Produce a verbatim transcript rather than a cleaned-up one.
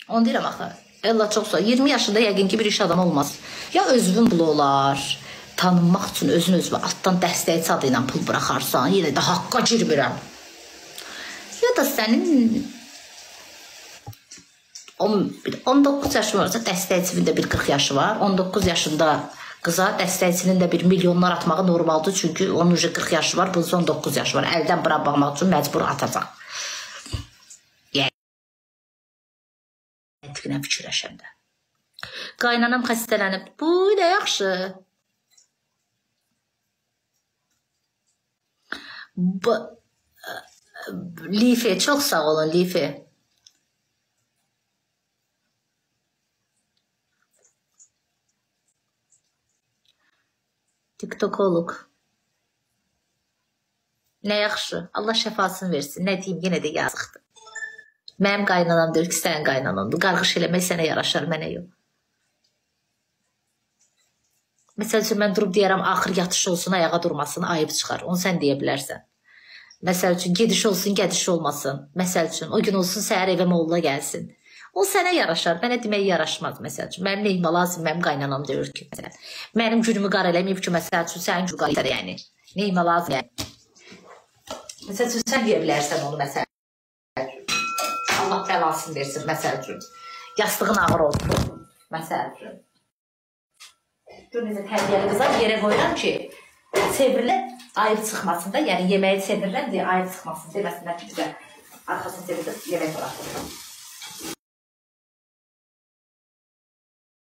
Onu deyirəm axı. Ella çox sağ. iyirmi yaşında yəqin ki bir iş adamı olmaz. Ya özünün pulu olar, tanınmaq üçün özün özünə altdan dəstəkçi adı ilə pul buraxarsan, yenə də haqqa girmirəm. Ya da sənin on doqquz yaşı varsa dəstəkçinin də bir qırx yaşı var. on doqquz yaşında qıza dəstəkçinin də bir milyonlar atmağı normaldır. Çünki onun qırx yaşı var, bunun on doqquz yaşı var. Əldən bura baxmaq üçün məcbur atacaq. Yəni, fikirləşəm də. Qaynanam xəstələnib. Bu da yaxşı. Lifi, çox sağ olun Lifi. TikTokoluq. Nə yaxşı. Allah şəfasını versin. Nə deyim, yenə də yazıqdır. Mənim qaynanam deyir ki, sənin qaynanamdır. Qarğış eləmək sənə yaraşar, mənə yox. Məsəl üçün, mən durub deyərəm, axır yatış olsun, ayağa durmasın, ayıb çıxar. Onu sən deyə bilərsən. Məsəl üçün, gediş olsun, gədiş olmasın. Məsəl üçün, o gün olsun, səhər evə molla gəlsin. O sənə yaraşar, mənə demək yaraşmaz. Məsəl üçün, mənim neyimə lazım, mənim qaynanam deyir ki, məsələn, mənim günümü qar eləməyib ki, məsəl üçün, sənin günü qar edər, yəni. Neyimə lazım, yəni. Məsəl üçün, sən deyə bilərsən onu, məsəl üçün. Allah bəlasını versin, məsəl üçün. Yastığın ağır olsun, məsəl üçün. Gör necə tərbiyəli qızlar yerə qoyuram ki, sevirilən ayıb çıxmasın da, yəni yeməyi sevirilən deyə ayıb çıxmasın deməsinlər ki, bizə arxasını sevirdə yemək bıraxır.